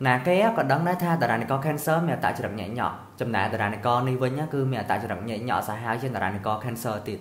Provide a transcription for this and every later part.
ណាគេក៏ដឹងដែរថាតារានិក cancer មានអត្តចរិតញែកញក់ចំណែកតារានិកនេះវិញគឺមានអត្តចរិតញែកញក់សាហាវជាងតារានិក cancer ទៀត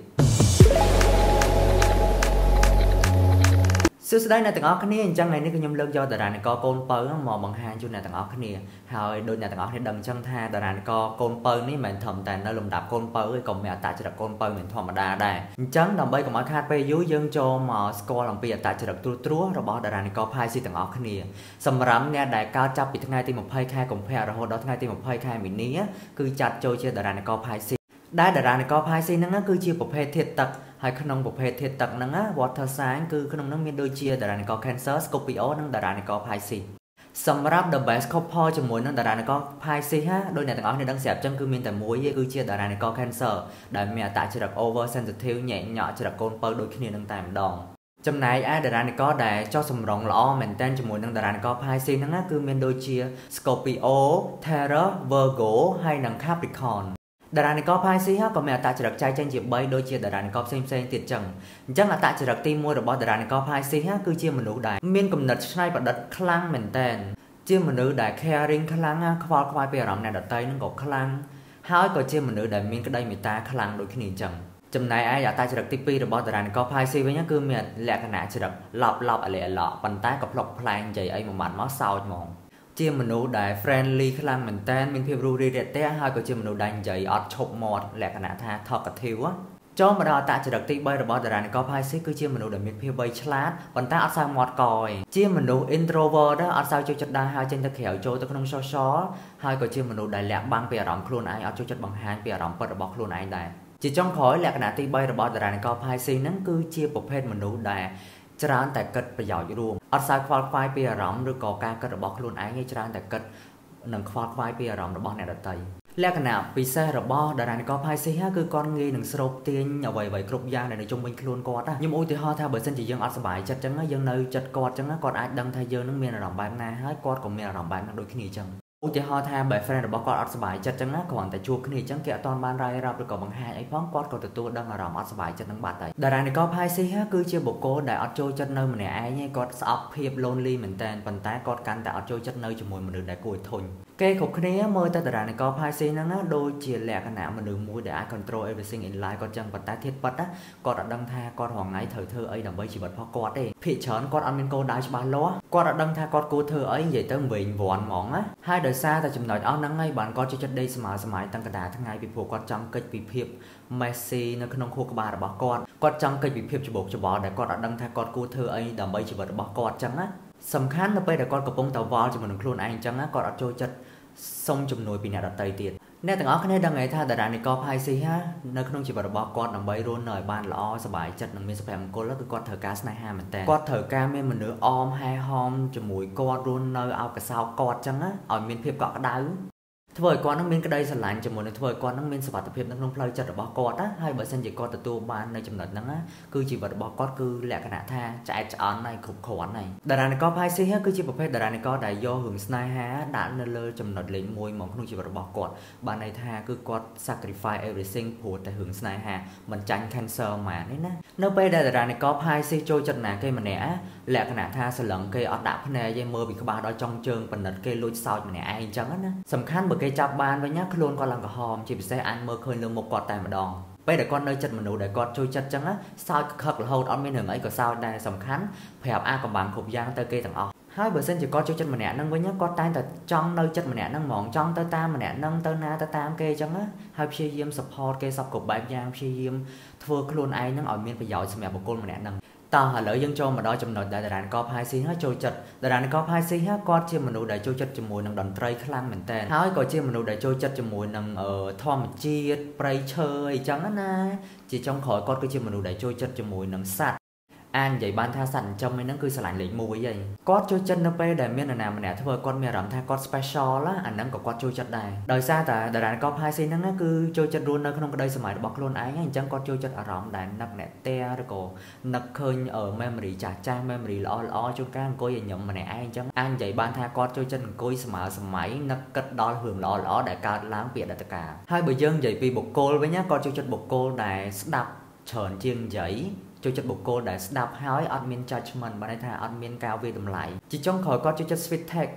សួស្តីអ្នកទាំងអស់គ្នាអញ្ចឹងថ្ងៃនេះខ្ញុំលើកយកតារានិកកូនពៅមកបង្ហាញជូនអ្នកទាំងអស់គ្នាហើយដូចអ្នកទាំងអស់គ្នាដឹងអញ្ចឹងថាតារានិកកូនពៅនេះមិនមែនត្រឹមតែនៅលំដាប់កូនពៅទេក៏មានអត្តចរិតកូនពៅមិនធម្មតាដែរអញ្ចឹងដើម្បីកុំឲ្យខាតពេលយូរយើងចូលមកស្គាល់អំពីអត្តចរិតត្រួសរបស់តារានិកផាយស៊ីទាំងអស់គ្នាសម្រាប់អ្នកដែលកើតចាប់ពីថ្ងៃទី20ខែកុម្ភៈរហូតដល់ថ្ងៃទី20ខែមីនាគឺចាត់ចូលជាតារានិកផាយស៊ីដែលតារានិកផាយស៊ីហ្នឹងគឺជាប្រភេទធាតុទឹកហើយក្នុងប្រភេទធាតុទឹកហ្នឹង water sign គឺក្នុងហ្នឹងមានដូចជាតារានិក Cancer Scorpio និងតារានិក Pisces សម្រាប់ the best couple ជាមួយនឹងតារានិក Pisces ដោយអ្នកទាំងអស់គ្នាដឹងស្រាប់ចឹងគឺមានតែមួយទេគឺជាតារានិក Cancer ដែលមានអត្តចរិត over sensitive ញែកញក់ចរិតកូនពៅដូចគ្នានឹងតែម្ដងចំណែកឯតារានិកដែលចុះសម្រងល្អមែនតើជាមួយនឹងតារានិក Pisces ហ្នឹងគឺមានដូចជា Scorpio, Taurus, Virgo ហើយនិង Capricornតារានិក Pisces ក៏មានអត្តចរិតចែកចេញជា3ដូចជាតារានិកផ្សេងទៀតចឹងអញ្ចឹងអត្តចរិតទី1របស់តារានិក Pisces គឺជាមនុស្សដែលមានគំនិតច្នៃប្រឌិតខ្លាំងមែនតើជាមនុស្សដែល caring ខ្លាំងខ្វល់ខ្វាយពីអារម្មណ៍អ្នកដទៃនឹងក៏ខ្លាំងហើយក៏ជាមនុស្សដែលមានក្តីមេត្តាខ្លាំងដូចគ្នាអញ្ចឹងចំណែកឯអត្តចរិតទី2របស់តារានិក Pisces វិញគឺមានលក្ខណៈចរិតឡប់អាឡែឡក់ប៉ុន្តែក៏ផ្លុកផ្លែងនិយាយអីមួយម៉ាត់មកសោចហ្មងជាមនុស្សដែល friendly ខ្លាំងមែនតើមានភាពរួសរាយរាក់ទាក់ហើយក៏ជាមនុស្សដែលនិយាយអត់ឈប់មាត់លក្ខណៈថា talkative ចូលមកដល់អត្តចរិតទី3របស់តារានិក Pisces គឺជាមនុស្សដែលមានភាពវៃឆ្លាតប៉ុន្តែអត់សូវមាត់កយជាមនុស្ស introvert អត់សូវចូលចិត្តដើរហើយចេញទៅក្រៅចូលទៅក្នុង social ហើយក៏ជាមនុស្សដែលលាក់បាំងពីអារម្មណ៍ខ្លួនឯងអត់ចូលចិត្តបង្ហាញពីអារម្មណ៍ពិតរបស់ខ្លួនឯងដែរជាចុងក្រោយលក្ខណៈទី3របស់តារានិក Pisces ហ្នឹងគឺជាប្រភេទមនុស្សដែលច្រើនតែគិតប្រយោជន៍រួមអត់សូវខ្វល់ខ្វាយពីអារម្មណ៍ឬក៏ការគិតរបស់ខ្លួនឯងទេច្រើនតែគិតនិងខ្វល់ខ្វាយពីអារម្មណ៍របស់អ្នកដទៃលក្ខណៈពិសេសរបស់តារានិក Pisces គឺគាត់ងាយនឹងស្រូបទាញអ្វីៗគ្រប់យ៉ាងដែលនៅជុំវិញខ្លួនគាត់ខ្ញុំឧទាហរណ៍ថាបើសិនជាយើងអត់សុបាយចិត្តចឹងយើងនៅចិត្តគាត់ចឹងគាត់អាចដឹងថាយើងនឹងមានអារម្មណ៍បែបណាហើយគាត់ក៏មានអារម្មណ៍បែបហ្នឹងដូចគ្នាចឹងឧទាហរណ៍ថាបើ friend របស់គាត់អត់សុបាយចិត្តចឹងគ្រាន់តែជួបគ្នាចឹងគេអត់ទាន់បានរាយរាប់ឬក៏បង្ហាញអីផងគាត់ក៏ទទួលដឹងអារម្មណ៍អត់សុបាយចិត្តនឹងបាត់ហើយតារានិក Pisces គឺជាបុគ្គលដែលអត់ចូលចិត្តនៅម្នាក់ឯងទេគាត់ស្អប់ភាព lonely មែនតើប៉ុន្តែគាត់កាន់តែអត់ចូលចិត្តនៅជាមួយមនុស្សដែលគួរឲ្យធុញគេគ្រប់គ្នាមើលទៅតារានិក Pisces ហ្នឹងដូចជាលក្ខណៈមនុស្សមួយដែលអាច control everything in life គាត់ចឹងប៉ុន្តែធាតុពិតគាត់អត់ដឹងថាគាត់រាល់ថ្ងៃត្រូវធ្វើអីដើម្បីជីវិតរបស់គាត់ទេភាគច្រើនគាត់អត់មានគោលដៅច្បាស់លាស់គាត់អត់ដឹងថាគាត់គួរធ្វើអីនិយាយទៅវិញវាន់ហ្មងណាហើយដោយសារតែចំណុចអស់ហ្នឹងហើយបានគាត់ចូលចិត្តដេកស្មើសម័យតាំងកណ្ដាលថ្ងៃពីព្រោះគាត់ចង់កិច្ចពីភាព messy នៅក្នុងខួរក្បាលរបស់គាត់ចង់កិច្ចពីភាពច្បោកច្បល់ដែលគាត់អត់ដឹងថាគាត់គួរធ្វើអីដើម្បីជីវិតរបស់គាត់ចឹងណាសំខាន់នៅពេលដែលគាត់កំពុងតែវល់ជាមួយនឹងខ្លួនឯងចឹងណាគាត់អត់ចូលចិត្តសុំជំនួយពីអ្នកដទៃទៀតអ្នកទាំងអស់គ្នាដឹងហើយថាតារានិក Pisces នៅក្នុងជីវិតរបស់គាត់ដើម្បីរស់នៅឲ្យបានល្អសុបាយចិត្តនិងមានសុភមង្គលគឺគាត់ត្រូវការស្នេហាមែនតើគាត់ត្រូវការមានមនុស្សអមហែហមជាមួយគាត់រស់នៅឲ្យកសោបគាត់ចឹងណាឲ្យមានភាពកក់ក្ដៅធ្វើឲ្យគាត់នឹងមានក្តីស្រឡាញ់ជាមួយនឹងធ្វើឲ្យគាត់នឹងមានសុវត្ថិភាពនៅក្នុងផ្លូវចិត្តរបស់គាត់ណាហើយបើសិនជាគាត់ទទួលបាននៅចំណុចហ្នឹងណាគឺជីវិតរបស់គាត់គឺលក្ខណៈថាឆ្អែតឆ្អន់ហើយគ្រប់គ្រាន់ហើយតារានិក Pisces គឺជាប្រភេទតារានិកដែលយករឿងស្នេហាដាក់នៅលើចំណុចលេខ1មកក្នុងជីវិតរបស់គាត់បានន័យថាគឺគាត់ sacrifice everything ព្រោះតែរឿងស្នេហាមិនចាញ់ cancer មកនេះណានៅពេលដែលតារានិក Pisces ចូលចិត្តណាគេម្នាក់លក្ខណៈថាសឡឹងគេអត់ដាក់ភ្នែកទេមើលពីក្បាលដល់ចុងជើងបណ្ឌិតគេលួចសោចម្នាក់ឯងអញ្ចឹងណាសំខាន់បើគេចាប់បានវិញខ្លួនគាត់ឡើងក្រហមជាពិសេសអាចមើលឃើញលើមុខគាត់តែម្ដងពេលដែលគាត់នៅចិត្តមនុស្សដែលគាត់ចូលចិត្តចឹងសោចខឹករហូតអត់មានរឿងអីក៏សោចដែរសំខាន់ប្រាប់អាកំបាំងគ្រប់យ៉ាងទៅគេទាំងអស់ហើយបើសិនជាគាត់ចូលចិត្តម្នាក់ហ្នឹងវិញគាត់តែងតែចង់នៅចិត្តម្នាក់ហ្នឹងហ្មងចង់ទៅតាមម្នាក់ហ្នឹងទៅណាទៅតាមគេចឹងហើយព្យាយាម support គេសពគ្រប់បែបយ៉ាងព្យាយាមធ្វើខ្លួនឯងហ្នឹងឲ្យមានប្រយោជន៍សម្រាប់បុគ្គលម្នាក់ហ្នឹងតោះឥឡូវយើងចូលមកដល់ចំណុចដែលតារានិក Pisces ចូលចិត្តតារានិក Pisces គាត់ជាមនុស្សដែលចូលចិត្តជាមួយនឹងតន្ត្រីខ្លាំងមែនតើហើយក៏ជាមនុស្សដែលចូលចិត្តជាមួយនឹងធម្មជាតិព្រៃឈើអីចឹងណាជាចុងក្រោយគាត់គឺជាមនុស្សដែលចូលចិត្តជាមួយនឹងសត្វអាននិយាយបានថាសត្វចិញ្ចឹមហ្នឹងគឺស្រឡាញ់លេខ1ហើយគាត់ចូលចិត្តនៅពេលដែលមាននរណាម្នាក់ធ្វើឲ្យគាត់មានអារម្មណ៍ថាគាត់ special អាហ្នឹងក៏គាត់ចូលចិត្តដែរដោយសារតែតារានិក Pisces ហ្នឹងគឺចូលចិត្តរស់នៅក្នុងក្តីសម័យរបស់ខ្លួនឯងអញ្ចឹងគាត់ចូលចិត្តអារម្មណ៍ដែលនឹកអ្នកផ្ទះឬក៏នឹកឃើញmemory ចាស់ memory ល្អជួនកាលអង្គុយឲ្យញឹមម្នាក់ឯងអញ្ចឹងអាននិយាយបានថាគាត់ចូលចិត្តអង្គុយស្មើសម័យនឹកគិតដល់រឿងល្អដែលកើតឡើងពីអតីតកាលហើយបើយើងនិយាយពីបុគ្គលវិញគាត់ចូលចិត្តបុគ្គលដែលស្ដាប់ច្រើនជាងនិយាយចូលចិត្តបុគ្គលដែលស្ដាប់ហើយអត់មាន judgment បានន័យថាអត់មានការវាយតម្លៃជាចុងក្រោយគាត់ចូលចិត្ត sweet text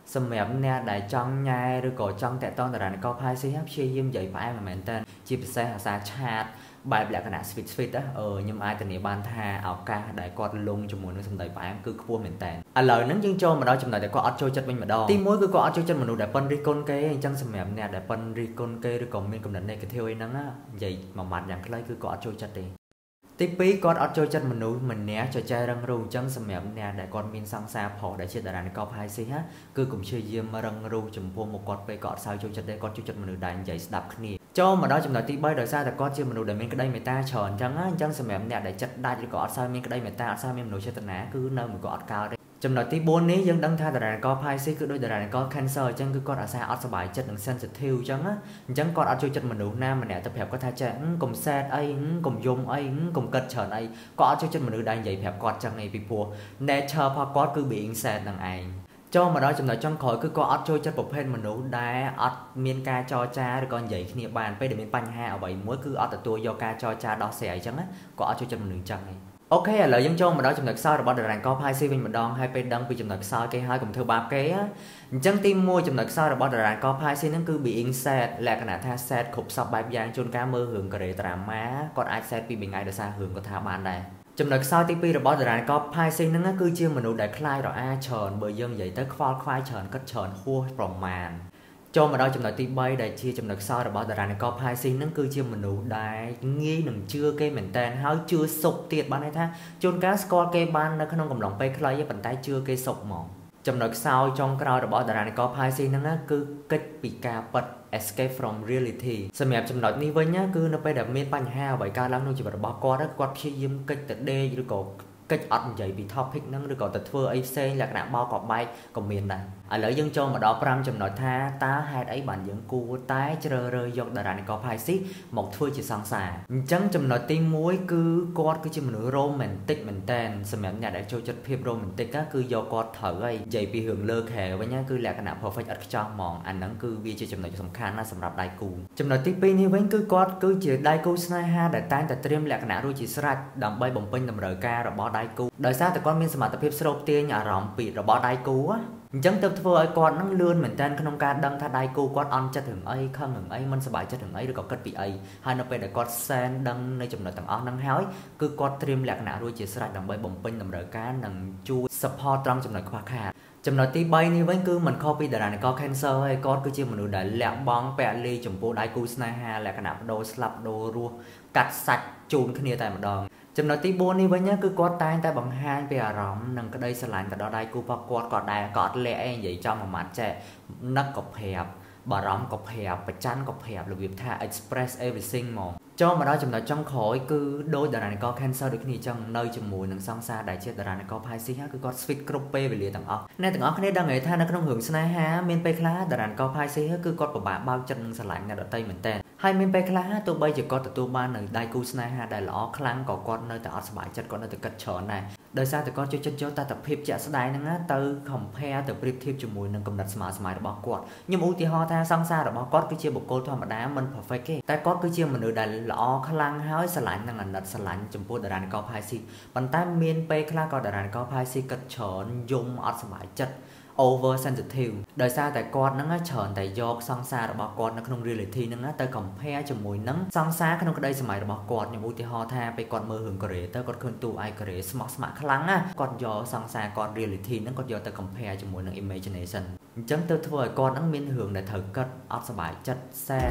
សម្រាប់អ្នកដែលចង់ញ៉ែឬក៏ចង់តាក់ទងតារានគរ Pisces ព្យាយាមនិយាយផ្អែមមែនតើជាពិសេសភាសាឆាតបែបលក្ខណៈ sweet ខ្ញុំអាចធានាបានថាឱកាសដែលគាត់លងជាមួយនឹងសម្ដីផ្អែមគឺខ្ពស់មែនតើឥឡូវហ្នឹងយើងចូលមកដល់ចំណុចដែលគាត់អត់ចូលចិត្តវិញម្ដងទី1គឺគាត់អត់ចូលចិត្តមនុស្សដែលប៉ុនរិះគន់គេអញ្ចឹងសម្រាប់អ្នកដែលប៉ុនរិះគន់គេឬក៏មានគំនិត negative អីហ្នឹងនិយាយមួយម៉ាត់យ៉ាងខ្លីគឺគាត់អត់ចូលចិត្តទេទី2គាត់អត់ចូលចិត្តមនុស្សម្នាក់ចែករឹងរូសអញ្ចឹងសម្រាប់អ្នកដែលគាត់មានសង្សារប្រុសដែលជាតារានគរ Pisces គឺកុំព្យាយាមរឹងរូសចំពោះមុខគាត់ពេកគាត់អត់សូវចូលចិត្តទេគាត់ចូលចិត្តមនុស្សដែលនិយាយស្ដាប់គ្នាចូលមកដល់ចំណុចទី3ដោយសារតែគាត់ជាមនុស្សដែលមានក្តីមេត្តាច្រើនអញ្ចឹងសម្រាប់អ្នកដែលចិត្តដាច់ឬក៏អត់សូវមានក្តីមេត្តាអត់សូវមានមនុស្សចេតនាគឺនៅមួយក៏អត់កើតទេចំណុចទី4នេះយើងដឹងថាតារានគរ Pisces គឺដូចតារានគរ Cancer អញ្ចឹងគឺគាត់អាសាអត់សុបាយចិត្តនិង sensitive អញ្ចឹងគាត់អត់ចូលចិត្តមនុស្សណាម្នាក់ទៅប្រាប់គាត់ថាចេះកុំសែតអីកុំយំអីកុំគិតច្រើនអីគាត់អត់ចូលចិត្តមនុស្សដែលនិយាយប្រាប់គាត់អញ្ចឹងឯងពីព្រោះ nature របស់គាត់គឺ being sad នឹងឯងចូលមកដល់ចំណុចចុងក្រោយគឺគាត់អត់ចូលចិត្តប្រភេទមនុស្សដែលអត់មានការចរចាឬក៏និយាយគ្នាបានពេលដែលមានបញ្ហាអ្វីមួយគឺអត់ទទួលយកការចរចាដោះស្រាយអញ្ចឹងគាត់អត់ចូលចិត្តមនុស្សអញ្ចឹងឯងអូខេឥឡូវយើងចូលមកដល់ចំណុចខ្សោយរបស់តារានគរ Pisces វិញម្ដងហើយពេលដឹងពីចំណុចខ្សោយគេហើយកុំធ្វើបាបគេអញ្ចឹងទី1ចំណុចខ្សោយរបស់តារានគរ Pisces ហ្នឹងគឺ being sad លក្ខណៈថា sad គ្រប់សពបែបយ៉ាងជួនកាលមើលរឿងកូរ៉េដ្រាម៉ាគាត់អាច sad ពីថ្ងៃដោយសាររឿងគាត់ថាបានដែរចំណុចខ្សោយទី2របស់តារានគរ Pisces ហ្នឹងគឺជាមនុស្សដែលខ្លាចរអាច្រើនបើយើងនិយាយទៅខ្វល់ខ្វាយច្រើនគិតច្រើនហួសប្រមាណចូលមកដល់ចំណុចទី3ដែលជាចំណុចខ្សោយរបស់តារានគរ Pisces ហ្នឹងគឺជាមនុស្សដែលងាយនឹងជឿគេមែនតើហើយជឿសុបទៀតបានន័យថាជួនកាលស្គាល់គេបាននៅក្នុងកំឡុងពេលខ្លីប៉ុន្តែជឿគេសុបហ្មងចំណុចខ្សោយចុងក្រោយរបស់តារានគរ Pisces ហ្នឹងគឺកិច្ចពីការពិត escape from reality សម្រាប់ចំណុចនេះវិញគឺនៅពេលដែលមានបញ្ហាអ្វីកើតឡើងក្នុងជីវិតរបស់គាត់គាត់ព្យាយាមកិច្ចទៅដេកឬក៏កិច្ចអត់និយាយពី topic ហ្នឹងឬក៏ទៅធ្វើអីផ្សេងលក្ខណៈបោកក៏បែកក៏មានដែរឥឡូវយើងចូលមកដល់5ចំណុចថាតើហេតុអីបានយើងគួរតែជ្រើសរើសយកតារានគរ Pisces មកធ្វើជាសង្សារអញ្ចឹងចំណុចទី1គឺគាត់គឺជាមនុស្ស romantic មែនតើសម្រាប់អ្នកដែលចូលចិត្តភាព romantic គឺយកគាត់ត្រូវហើយនិយាយពីរឿងលើខែវិញគឺលក្ខណៈ perfect ឥតខ្ចោះហ្មងអាហ្នឹងគឺវាជាចំណុចសំខាន់ណាស់សម្រាប់ដៃគូចំណុចទី2នេះវិញគឺគាត់គឺជាដៃគូស្នេហាដែលតែងតែត្រៀមលក្ខណៈរួចជាស្រេចដើម្បីបំពេញតម្រូវការរបស់ដៃគូដោយសារតែគាត់មានសមត្ថភាពស្រូបទាញអារម្មណ៍ពីរបស់ដៃគូអញ្ចឹងទើបធ្វើឲ្យគាត់នឹងលឿនមែនតើក្នុងការដឹងថាដៃគូគាត់អន់ចិត្តរឿងអីខឹងរឿងអីមិនសប្បាយចិត្តរឿងអីឬក៏គិតពីអីហើយនៅពេលដែលគាត់សែនដឹងនៅចំណុចទាំងអស់ហ្នឹងហើយគឺគាត់ត្រៀមលក្ខណៈរួចជាស្រេចដើម្បីបំពេញតម្រូវការនិងជួយ support ត្រង់ចំណុចខ្វះខាតចំណុចទី3នេះវិញគឺមិនខុសពីតារានគរ Cancer ហើយគាត់គឺជាមនុស្សដែលលាក់បង់ពលីចំពោះដៃគូស្នេហាលក្ខណៈបដូរស្លាប់ដូររស់កាត់សាច់ជូនគ្នាតែម្ដងចំណុចទី4នេះវិញគឺគាត់តែងតែបង្ហាញពីអារម្មណ៍និងក្តីស្រឡាញ់ទៅដល់ដៃគូរបស់គាត់ក៏ដែរក៏អត់លាក់អីនិយាយចំមួយម៉ាត់ចេះនឹកក៏ប្រាប់បារម្ភក៏ប្រាប់ប្រច័ណ្ឌក៏ប្រាប់របៀបថា express everything ហ្មងចូលមកដល់ចំណុចចុងក្រោយគឺដោយតារានគរ Cancer ដូចគ្នាអញ្ចឹងនៅជាមួយនឹងសង្សារដែលជាតារានគរ Pisces គឺគាត់ sweet គ្រប់ពេលវេលាទាំងអស់អ្នកទាំងអស់គ្នាដឹងហើយថានៅក្នុងរឿងស្នេហាមានពេលខ្លះតារានគរ Pisces គឺគាត់ពិបាកបើកចិត្តនឹងស្រឡាញ់អ្នកដទៃមែនតើហើយមានពេលខ្លះទោះបីជាគាត់ទទួលបាននៅដៃគូស្នេហាដែលល្អខ្លាំងក៏គាត់នៅតែអត់សប្បាយចិត្តគាត់នៅតែគិតច្រើនដែរដោយសារតែគាត់ចូលចិត្តយកតថភាពជាក់ស្ដែងហ្នឹងទៅ compare ទៅប្រៀបធៀបជាមួយនឹងកំណត់ស្មើសម័យរបស់គាត់ខ្ញុំឧទាហរណ៍ថាសង្សាររបស់គាត់គឺជាបុគ្គលធម្មតាមិន perfect ទេតែគាត់គឺជាមនុស្សដែលល្អខ្លាំងហើយស្រឡាញ់និងអាណិតស្រឡាញ់ចំពោះតារានគរ Pisces ប៉ុន្តែមានពេលខ្លះក៏តារានគរ Pisces គិតច្រើនយំអត់សប្បាយចិត្ត over sensitive ដោយសារតែគាត់ហ្នឹងច្រើនតែយកសង្សាររបស់គាត់នៅក្នុង reality ហ្នឹងទៅ compare ជាមួយនឹងសង្សារក្នុងក្តីសម័យរបស់គាត់ខ្ញុំឧទាហរណ៍ថាពេលគាត់មើលរឿងកូរ៉េទៅគាត់ឃើញតួឯកកូរ៉េស្មោះស្ម័គ្រខ្លាំងណាគាត់យកសង្សារគាត់ reality ហ្នឹងគាត់យកទៅ compare ជាមួយនឹង imagination អញ្ចឹងទៅធ្វើឲ្យគាត់ហ្នឹងមានរឿងដែលត្រូវគិតអត់សប្បាយចិត្ត sad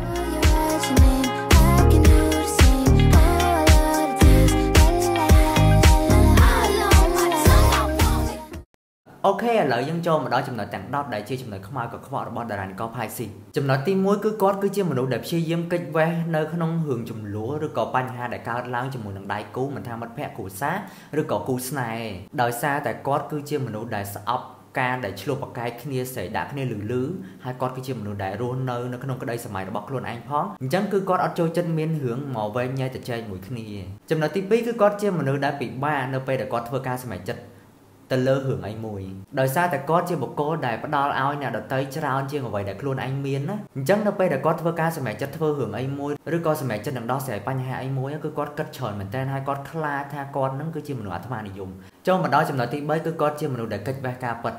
អូខេឥឡូវយើងចូលមកដល់ចំណុចទាំង10ដែលជាចំណុចខ្មៅកខ្វក់របស់តារានគរ Pisces ចំណុចទី1គឺគាត់គឺជាមនុស្សដែលព្យាយាមកិច្ចវេះនៅក្នុងរឿងចំនួនឬក៏បញ្ហាដែលកើតឡើងជាមួយនឹងដៃគូមិនថាមិត្តភក្តិគ្រួសារឬក៏គូស្នេហ៍ដោយសារតែគាត់គឺជាមនុស្សដែលស្អប់ការដែលឆ្លុះប្រកែកគ្នាស្រែកដាក់គ្នាលឺហើយគាត់គឺជាមនុស្សដែលរស់នៅក្នុងក្តីសម័យរបស់ខ្លួនឯងផងអញ្ចឹងគឺគាត់អត់ចូលចិត្តមានរឿងមកវែងញ៉ៃទៅចែកមួយគ្នាចំណុចទី2គឺគាត់ជាមនុស្សដែលពិបាកនៅពេលដែលគាត់ធ្វើការសម្រេចចិត្តទៅលើរឿងអីមួយដោយសារតែគាត់ជាបុគ្គលដែលផ្ដល់ឲ្យអ្នកដទៃច្រើនជាងអ្វីដែលខ្លួនឯងមានណាអញ្ចឹងនៅពេលដែលគាត់ធ្វើការសម្រេចចិត្តធ្វើរឿងអីមួយឬក៏សម្រេចចិត្តនឹងដោះស្រាយបញ្ហាអីមួយគឺគាត់គិតច្រើនមែនទែនហើយគាត់ខ្លាចថាគាត់នឹងគឺជាមនុស្សអាត្មានិយមចូលមកដល់ចំណុចទី3គឺគាត់ជាមនុស្សដែលកិច្ចវេះការពិត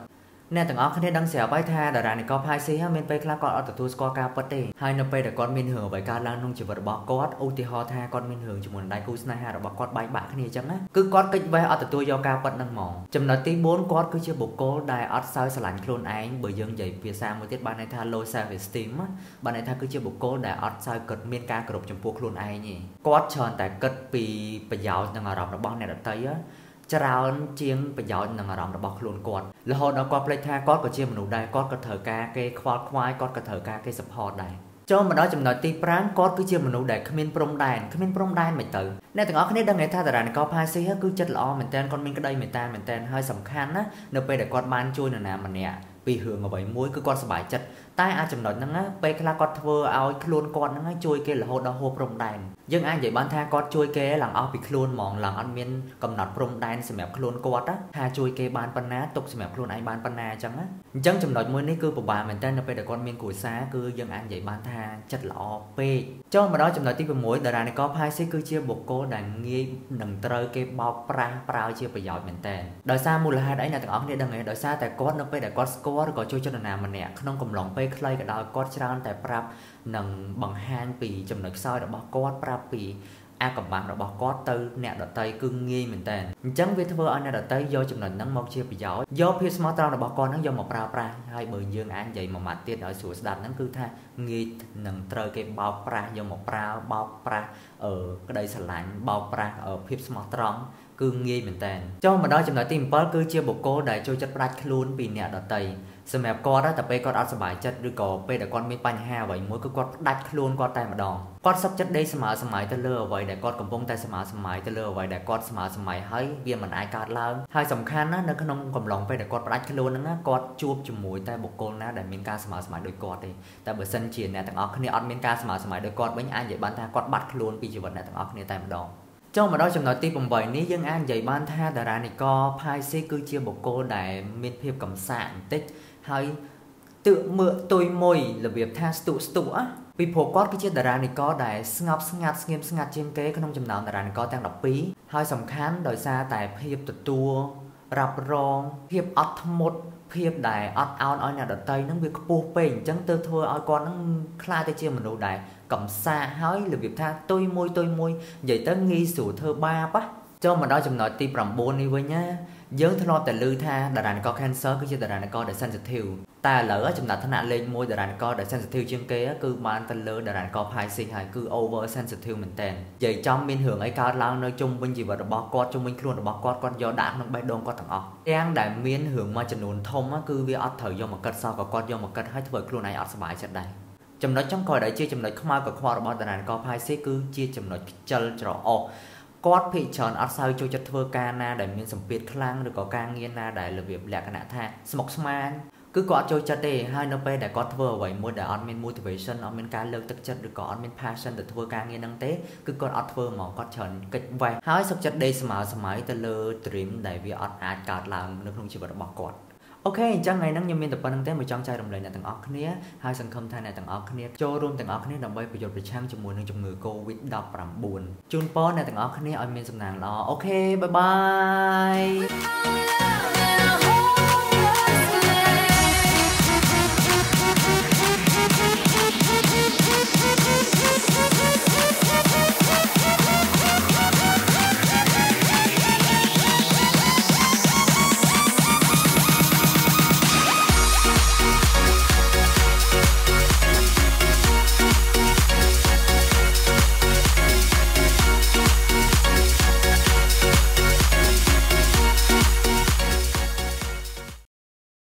អ្នកទាំងអស់គ្នាដឹងស្រាប់ហើយថាតារានិករផាយស៊ីមានពេលខ្លះគាត់អត់ទទួលស្គាល់ការពិតទេហើយនៅពេលដែលគាត់មានរឿងអ្វីកើតឡើងក្នុងជីវិតរបស់គាត់ឧទាហរណ៍ថាគាត់មានរឿងជាមួយនឹងដៃគូស្នេហារបស់គាត់បែកបាក់គ្នាអញ្ចឹងណាគឺគាត់កិច្ចវេះអត់ទទួលយកការពិតនឹងហ្មងចំណុចទី4គាត់គឺជាបុគ្គលដែលអត់សូវស្រឡាញ់ខ្លួនឯងបើយើងនិយាយភាសាមួយទៀតបានន័យថា low self esteem បានន័យថាគឺជាបុគ្គលដែលអត់សូវគិតមានការគោរពចំពោះខ្លួនឯងទេគាត់ច្រើនតែគិតពីប្រយោជន៍និងអារម្មណ៍របស់អ្នកដទៃច្រើនជាងប្រយោជន៍និងអារម្មណ៍របស់ខ្លួនគាត់រហូតដល់គាត់ភ្លេចថាគាត់ក៏ជាមនុស្សដែរគាត់ក៏ត្រូវការគេខ្វល់ខ្វាយគាត់ក៏ត្រូវការគេ support ដែរចូលមកដល់ចំណុចទី5គាត់គឺជាមនុស្សដែលគ្មានព្រំដែនមិនទៅអ្នកទាំងអស់គ្នាដឹងថាតារានិករផាស៊ីគឺចិត្តល្អមែនតើគាត់មានក្តីមេត្តាមែនតើហើយសំខាន់ណានៅពេលដែលគាត់បានជួយនរណាម្នាក់ពីរឿងអ្វីមួយគឺគាត់សប្បាយចិត្តតែអាចចំណុចហ្នឹងពេលខ្លះគាត់ធ្វើឲ្យខ្លួនគាត់ហ្នឹងជួយគេរហូតដល់ហួសព្រំដែនយើងអាចនិយាយបានថាគាត់ជួយគេឡើងអស់ពីខ្លួនហ្មងឡើងអត់មានកំណត់ព្រំដែនសម្រាប់ខ្លួនគាត់ថាជួយគេបានប៉ុណ្ណាទុកសម្រាប់ខ្លួនឯងបានប៉ុណ្ណាអញ្ចឹងចំណុចមួយនេះគឺពិបាកមែនតើនៅពេលដែលគាត់មានគ្រួសារគឺយើងអាចនិយាយបានថាចិត្តល្អពេកចូលមកដល់ចំណុចទី6តារានិករផាស៊ីគឺជាបុគ្គលដែលងាយនឹងត្រូវគេបោកប្រាស់ប្រើជាប្រយោជន៍មែនតើដោយសារមូលហេតុអីអ្នកទាំងអស់គ្នាដឹងទេដោយសារតែគាត់នៅពេលដែលគាត់ស្គាល់ឬក៏ជួយចិត្តនរណាម្នាក់ក្នុងកំឡុងពេលខ្លីក៏ដោយគាត់ច្រើនតែប្រាប់និងបង្ហាញពីចំណុចខ្សោយរបស់គាត់ប្រាប់ពីអាកំបាំងរបស់គាត់ទៅអ្នកដតីគឺងាយមែនតើអញ្ចឹងវាធ្វើឲ្យអ្នកដតីយកចំណុចហ្នឹងមកជាប្រយោជន៍យកភាពស្មោះត្រង់របស់គាត់ហ្នឹងយកមកប្រើប្រាស់ហើយបើយើងអាចនិយាយមួយម៉ាត់ទៀតឲ្យស្រួលស្ដាប់ហ្នឹងគឺថាងាយនឹងត្រូវគេបោកប្រាស់យកមកប្រើបោកប្រាស់ក្តីស្រឡាញ់បោកប្រាស់ភាពស្មោះត្រង់គឺងាយមែនតើចូលមកដល់ចំណុចទី7គឺជាបុគ្គលដែលចូលចិត្តផ្ដាច់ខ្លួនពីអ្នកដតីសម្រាប់គាត់តែពេលគាត់អត់សប្បាយចិត្តឬក៏ពេលដែលគាត់មានបញ្ហាអ្វីមួយគឺគាត់ផ្ដាច់ខ្លួនគាត់តែម្ដងគាត់សុខចិត្តដេកស្មើសម័យទៅលើអ្វីដែលគាត់កំពុងតែស្មើសម័យទៅលើអ្វីដែលគាត់ស្មើសម័យហើយវាមិនអាចកើតឡើងហើយសំខាន់ណានៅក្នុងកំឡុងពេលដែលគាត់ផ្ដាច់ខ្លួនហ្នឹងគាត់ជួបជាមួយតែបុគ្គលណាដែលមានការស្មើសម័យដូចគាត់ទេតែបើសិនជាអ្នកទាំងអស់គ្នាអត់មានការស្មើសម័យដូចគាត់វិញអាចនិយាយបានថាគាត់បាត់ខ្លួនពីជីវិតអ្នកទាំងអស់គ្នាតែម្ដងចូលមកដល់ចំណុចទី8នេះយើងអាចនិយាយបានថាតារានិករផាយស៊ីគឺជាបុគ្គលដែលមានភាពកំសាកបន្តិចហើយទើបមើលទុយមួយរបៀបថាស្ទុះពីព្រោះគាត់គឺជាតារានិករដែលស្ងប់ស្ងាត់ស្ងៀមស្ងាត់ជាងគេក្នុងចំណោមតារានិករទាំង12ហើយសំខាន់ដោយសារតែភាពទទួលរ៉ាប់រងភាពអត់ធ្មត់ភាពដែលអត់អោនឲ្យអ្នកដតីហ្នឹងវាខ្ពស់ពេកអញ្ចឹងទើបធ្វើឲ្យគាត់ហ្នឹងខ្លាចទៅជាមនុស្សដែលកំសាហើយរបៀបថាទុយមួយនិយាយទៅងាយស្រួលធ្វើបាបចូលមកដល់ចំណុចទី9នេះវិញណាយើងធ្លាប់តែឮថាតារានិករ Cancer គឺជាតារានិករដែល sensitive តែឥឡូវចំណាត់ថ្នាក់លេខ1តារានិករដែល sensitive ជាងគេគឺបានទៅលើតារានិករ Pisces ហើយគឺ over sensitive មែនតើនិយាយចំមានរឿងអីកើតឡើងនៅជុំវិញជីវិតរបស់គាត់ជុំវិញខ្លួនរបស់គាត់យកដាក់ក្នុងបេះដូងគាត់ទាំងអស់ទាំងដែលមានរឿងមួយចំនួនធំគឺវាអត់ត្រូវយកមកគិតសោះក៏គាត់យកមកគិតហើយធ្វើឲ្យខ្លួនឯងអត់សុបាយចិត្តដែរចំណុចចុងក្រោយដែលជាចំណុចខ្មៅក៏ខ្វល់របស់តារានិករ Pisces គឺជាចំណុចខ្ជិលច្រអូសគាត់ភាគច្រើនអត់សូវចូលចិត្តធ្វើការណាដែលមានសម្ពាធខ្លាំងឬក៏ការងារណាដែលរបៀបលក្ខណៈថាស្មុគស្មាញគឺគាត់ចូលចិត្តទេហើយនៅពេលដែលគាត់ធ្វើអ្វីមួយដែលអត់មាន motivation អត់មានការលើកទឹកចិត្តឬក៏អត់មាន passion ទៅធ្វើការងារហ្នឹងទេគឺគាត់អត់ធ្វើហ្មងគាត់ច្រើនកិច្ចវេះហើយសុខចិត្តដេកស្មើសម័យទៅលើ dream ដែលវាអត់អាចកើតឡើងនៅក្នុងជីវិតរបស់គាត់អូខេអញ្ចឹងថ្ងៃហ្នឹងខ្ញុំមានតែប៉ុណ្្នឹងទេមកចង់ចែករំលែកអ្នកទាំងអស់គ្នាហើយសង្ឃឹមថាអ្នកទាំងអស់គ្នាចូលរួមទាំងអស់គ្នាដើម្បីប្រយុទ្ធប្រឆាំងជាមួយនឹងជំងឺ COVID-19 ជូនពរអ្នកទាំងអស់គ្នាឲ្យមានសំណាងល្អអូខេបាយបាយ